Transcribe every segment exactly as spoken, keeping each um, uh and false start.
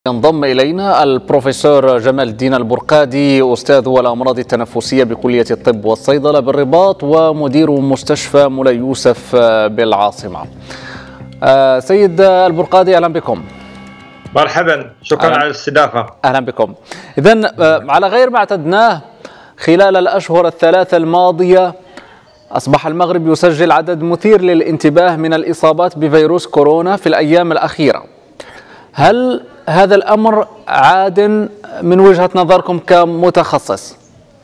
ينضم إلينا البروفيسور جمال الدين البرقادي، أستاذ الأمراض التنفسية بكلية الطب والصيدلة بالرباط ومدير مستشفى مولاي يوسف بالعاصمة. سيد البرقادي، أهلا بكم. مرحبا، شكرا أهلا. على الاستضافة. أهلا بكم. إذن على غير ما اعتدناه خلال الأشهر الثلاثة الماضية، أصبح المغرب يسجل عدد مثير للانتباه من الإصابات بفيروس كورونا في الأيام الأخيرة. هل هذا الأمر عاد من وجهة نظركم كمتخصص؟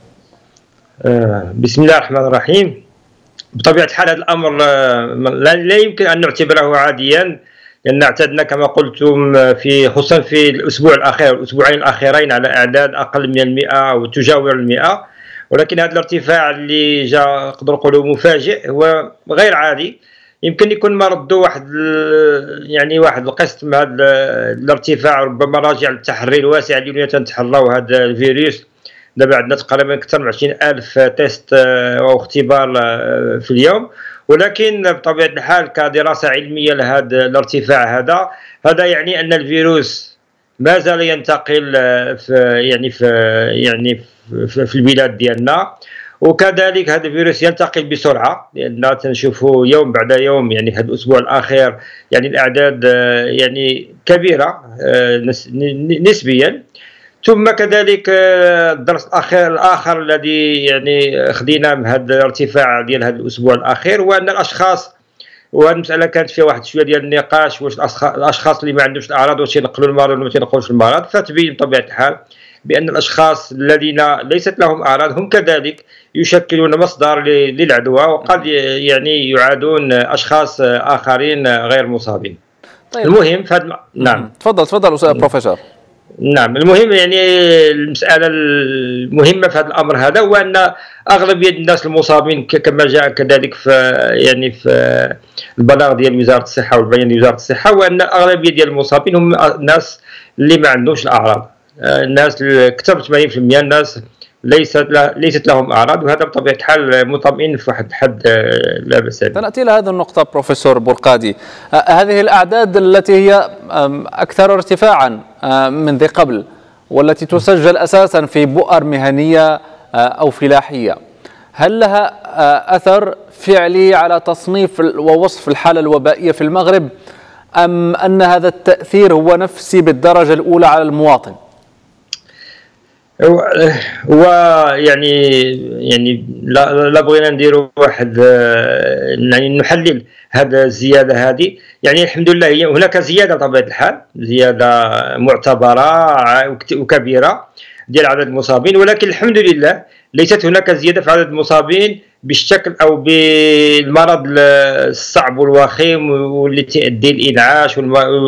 بسم الله الرحمن الرحيم. بطبيعة الحال هذا الأمر لا يمكن أن نعتبره عاديا، لأن اعتدنا كما قلتم في خصوصا في الأسبوع الأخير الأسبوعين الأخيرين على أعداد أقل من المئة أو تجاوز المئة، ولكن هذا الارتفاع اللي جاء نقدر نقولوا مفاجئ هو غير عادي. يمكن يكون مرده واحد يعني واحد القسط من هذا الارتفاع، ربما راجع للتحري الواسع اللي تنتحروا هذا الفيروس. دابا عندنا تقريبا اكثر من عشرين ألف تيست او اختبار في اليوم، ولكن بطبيعه الحال كدراسه علميه لهذا الارتفاع هذا هذا يعني ان الفيروس ما زال ينتقل في يعني في يعني في, في البلاد ديالنا، وكذلك هذا الفيروس ينتقل بسرعه، لان تنشوفوا يوم بعد يوم يعني هذا الاسبوع الاخير يعني الاعداد يعني كبيره نسبيا. ثم كذلك الدرس الاخر الاخر الذي يعني خدينا من هذا الارتفاع ديال هذا الاسبوع الاخير هو ان الاشخاص، وهذه المساله كانت فيها واحد شويه ديال النقاش، واش الاشخاص اللي ما عندهمش الاعراض واش ينقلوا المرض ولا ما ينقلوش المرض، فتبين بطبيعه الحال بأن الأشخاص الذين ليست لهم أعراض هم كذلك يشكلون مصدر للعدوى، وقد يعني يعادون أشخاص آخرين غير مصابين. طيب. المهم فهد... نعم تفضل تفضل أستاذ بروفيسور. نعم، المهم يعني المسألة المهمة في هذا الأمر هذا هو أن أغلبية الناس المصابين كما جاء كذلك في يعني في البلاغ ديال وزارة الصحة والبيان ديال وزارة الصحة، هو أن أغلبية ديال المصابين هم الناس اللي ما عندهمش الأعراض. الناس اكثر من ثمانين بالمئة الناس ليست ليست لهم اعراض، وهذا بطبيعه الحال مطمئن في واحد الحد لا باس به. سناتي الى هذه النقطه بروفيسور برقادي، هذه الاعداد التي هي اكثر ارتفاعا من ذي قبل والتي تسجل اساسا في بؤر مهنيه او فلاحيه، هل لها اثر فعلي على تصنيف ووصف الحاله الوبائيه في المغرب، ام ان هذا التاثير هو نفسي بالدرجه الاولى على المواطن؟ هو يعني يعني لا, لا بغينا نديروا واحد يعني نحلل هذا الزياده هذه، يعني الحمد لله هناك زياده بطبيعه الحال، زياده معتبره وكبيره ديال عدد المصابين، ولكن الحمد لله ليست هناك زياده في عدد المصابين بالشكل او بالمرض الصعب والوخيم واللي تؤدي الانعاش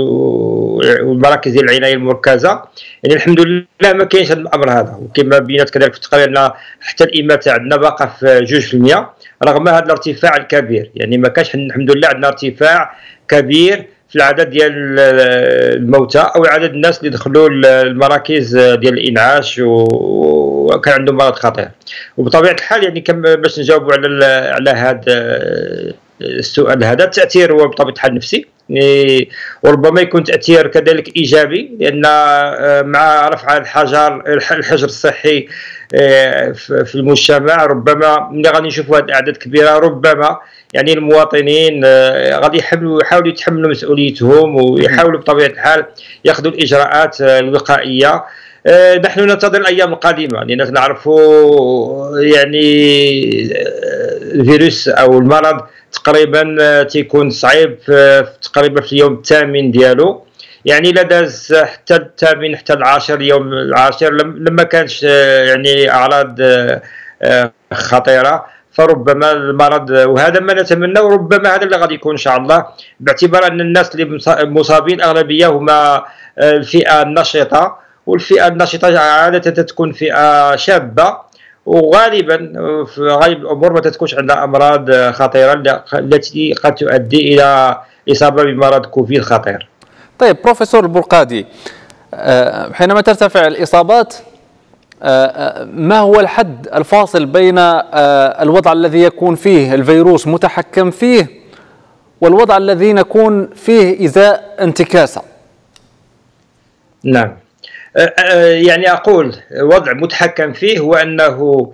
والمراكز ديال العنايه المركزه. يعني الحمد لله ما كاينش هذا الامر هذا، وكما بينات كذلك في التقرير ان حتى الاماته عندنا باقه في جوج بالمئة رغم هذا الارتفاع الكبير. يعني ما كانش الحمد لله عندنا ارتفاع كبير في العدد ديال الموتى او عدد الناس اللي دخلوا المراكز ديال الانعاش وكان عندهم مرض خطير. وبطبيعه الحال يعني كم باش نجاوبوا على على هذا السؤال هذا، التاثير هو بطبيعه الحال نفسي، وربما يكون تاثير كذلك ايجابي، لان مع رفع الحجر الحجر الصحي في المجتمع ربما ملي غادي نشوفوا هذه الاعداد كبيره ربما يعني المواطنين غادي يحاولوا يحاولوا يتحملوا مسؤوليتهم ويحاولوا بطبيعه الحال ياخذوا الاجراءات الوقائيه. نحن ننتظر الايام القادمه لان نعرفوا يعني الفيروس او المرض تقريبا تيكون صعيب تقريبا في اليوم الثامن ديالو، يعني لا داز حتى الثامن حتى العاشر اليوم العاشر لما كانش يعني اعراض خطيره، فربما المرض وهذا ما نتمنى، وربما هذا اللي غادي يكون ان شاء الله، باعتبار ان الناس اللي مصابين اغلبيه هما الفئه النشطه، والفئه النشطه عاده تكون فئه شابه، وغالبا في غالب الامور ما تكونش عندها امراض خطيره التي قد تؤدي الى اصابه بمرض كوفيد خطير. طيب بروفيسور البرقادي، حينما ترتفع الاصابات ما هو الحد الفاصل بين الوضع الذي يكون فيه الفيروس متحكم فيه والوضع الذي نكون فيه ازاء انتكاسه؟ نعم. يعني أقول وضع متحكم فيه هو أنه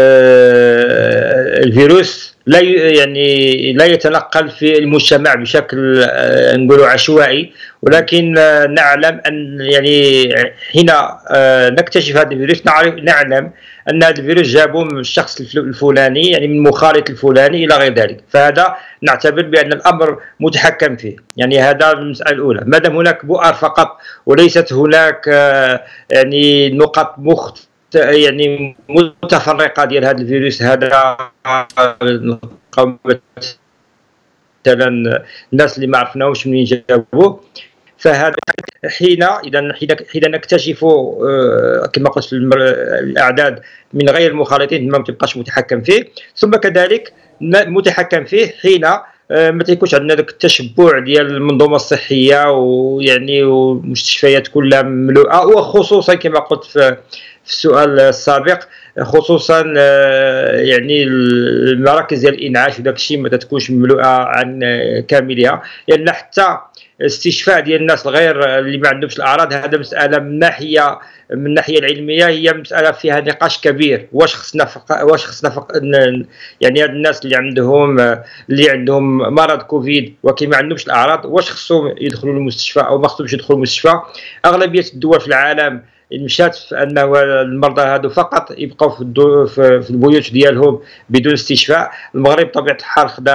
الفيروس لا يعني لا يتنقل في المجتمع بشكل نقول عشوائي، ولكن نعلم أن يعني حين نكتشف هذا الفيروس نعرف نعلم أن هذا الفيروس جابه من الشخص الفلاني، يعني من مخالط الفلاني إلى غير ذلك، فهذا نعتبر بأن الأمر متحكم فيه. يعني هذا المسألة الأولى، ما دام هناك بؤر فقط وليست هناك يعني نقط مخت يعني متفرقة ديال هذا الفيروس هذا، مثلا الناس اللي ما عرفناهمش منين جابوه، فهذا حين اذا حين نكتشف كما قلت الاعداد من غير المخالطين ما تبقاش متحكم فيه. ثم كذلك متحكم فيه حين ما تيكونش عندنا ذاك التشبع ديال المنظومه الصحيه ويعني والمستشفيات كلها مملوءه، وخصوصا كما قلت في في السؤال السابق خصوصا يعني المراكز ديال الانعاش وداك الشيء ما تكونش مملوءه عن كاملها، لان يعني حتى استشفاء ديال الناس الغير اللي ما عندهمش الاعراض هذا مساله من ناحيه من الناحيه العلميه هي مساله فيها نقاش كبير. واش خصنا فق... واش خصنا فق... يعني هاد الناس اللي عندهم اللي عندهم مرض كوفيد ولكن ما عندهمش الاعراض واش خصهم يدخلوا للمستشفى او ما خصهمش يدخلوا للمستشفى؟ اغلبيه الدول في العالم مشات في انه المرضى هادو فقط يبقوا في, الدو في البيوت ديالهم بدون استشفاء. المغرب بطبيعه الحال خدا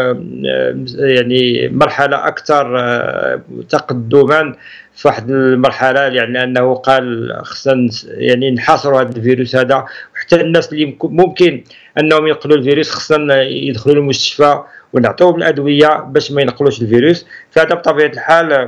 يعني مرحله اكثر تقدما في واحد المرحله، يعني انه قال خصنا يعني نحاصروا هذا الفيروس هذا، وحتى الناس اللي ممكن انهم ينقلوا الفيروس خصنا يدخلوا للمستشفى ونعطيهم الادويه باش ما ينقلوش الفيروس. فهذا بطبيعه الحال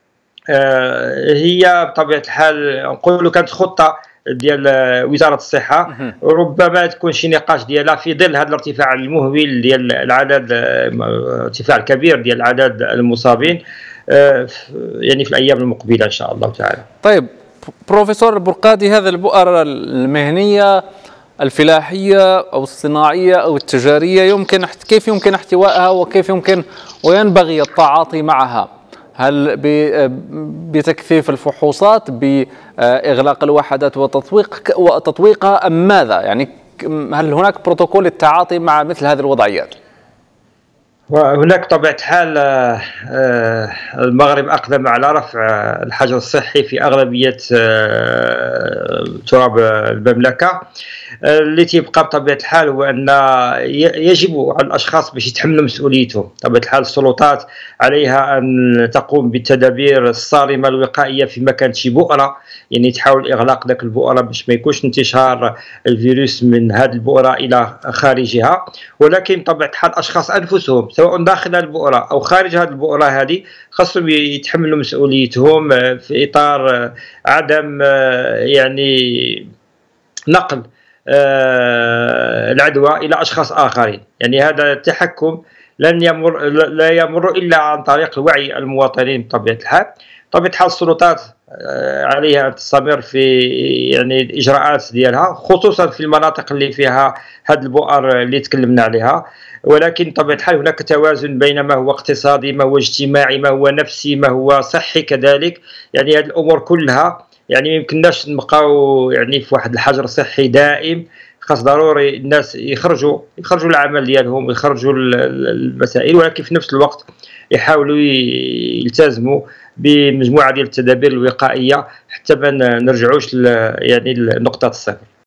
هي بطبيعه الحال نقولوا كانت خطه ديال وزاره الصحه، ربما تكون شي نقاش ديالها في ظل هذا الارتفاع المهول ديال العدد، الارتفاع الكبير ديال عدد المصابين يعني في الايام المقبله ان شاء الله تعالى. طيب بروفيسور البرقادي، هذا البؤر المهنيه الفلاحيه او الصناعيه او التجاريه يمكن كيف يمكن احتوائها وكيف يمكن وينبغي التعاطي معها؟ هل بتكثيف الفحوصات، بإغلاق الوحدات وتطويق وتطويقها، أم ماذا؟ يعني هل هناك بروتوكول للتعاطي مع مثل هذه الوضعيات؟ وهناك طبيعة الحال المغرب أقدم على رفع الحجر الصحي في أغلبية تراب المملكة. اللي تيبقى بطبيعة الحال هو أن يجب على الأشخاص باش يتحملوا مسؤوليتهم. بطبيعة الحال السلطات عليها أن تقوم بالتدابير الصارمة الوقائية في مكان شي بؤرة، يعني تحاول إغلاق ذاك البؤرة باش ما يكونش انتشار الفيروس من هذه البؤرة إلى خارجها. ولكن بطبيعة الحال الأشخاص أنفسهم سواء داخل البؤرة أو خارج هذه البؤرة هذه خاصهم يتحملوا مسؤوليتهم في إطار عدم يعني نقل العدوى إلى أشخاص آخرين. يعني هذا التحكم لن يمر لا يمر إلا عن طريق وعي المواطنين بطبيعة الحال. بطبيعة الحال السلطات عليها أن تستمر في يعني الإجراءات ديالها خصوصا في المناطق اللي فيها هذه البؤر اللي تكلمنا عليها، ولكن بطبيعة الحال هناك توازن بين ما هو اقتصادي، ما هو اجتماعي، ما هو نفسي، ما هو صحي كذلك. يعني هذه الأمور كلها يعني ما يمكنناش نبقاو يعني في واحد الحجر صحي دائم. خاص ضروري الناس يخرجوا يخرجوا العمل ديالهم ويخرجوا المسائل، ولكن في نفس الوقت يحاولوا يلتزموا بمجموعه ديال التدابير الوقائيه حتى ما نرجعوش يعني لنقطه الصفر.